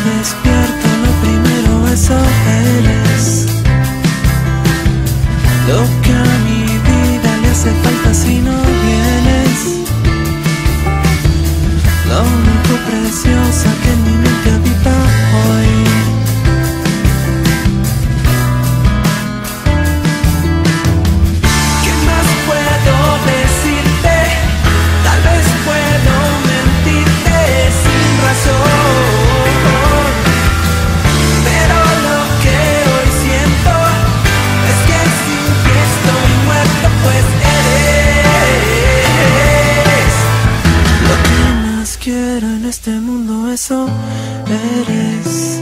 despierto, lo primero eso eres. Lo que a mi vida le hace falta si no vienes. Lo único preciosa que en mi mente habita hoy. ¿Qué más puedo decirte? Tal vez puedo mentirte sin razón, pero lo que hoy siento es que sin ti estoy muerto, pues eres lo que más quiero en este mundo, eso eres.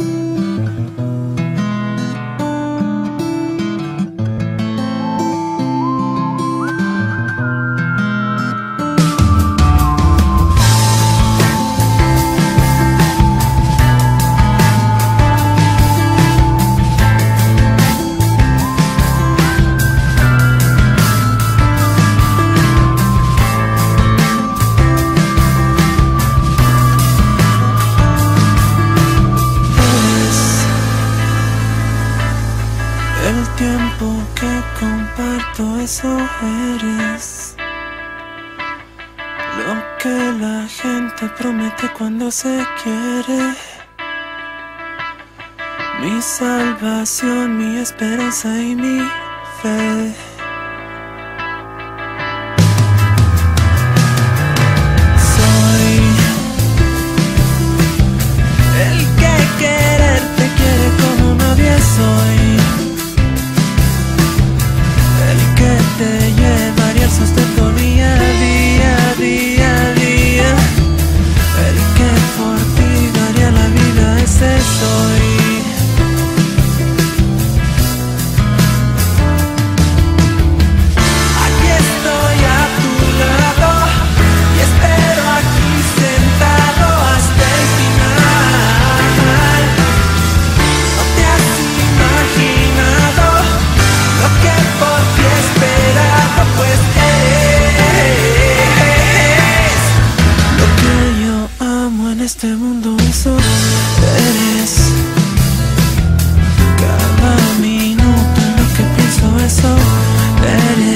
El tiempo que comparto, eso eres. Lo que la gente promete cuando se quiere. Mi salvación, mi esperanza y mi fe. Soy el que quererte quiere como nadie soy. Te llevaría el sustento día a día, día a día. El que por ti daría la vida, ese soy. Aquí estoy a tu lado y espero aquí sentado hasta el final. No te has imaginado lo que por ti esperaba, pues eres lo que yo amo en este mundo, eso eres. Cada minuto en lo que pienso, eso eres.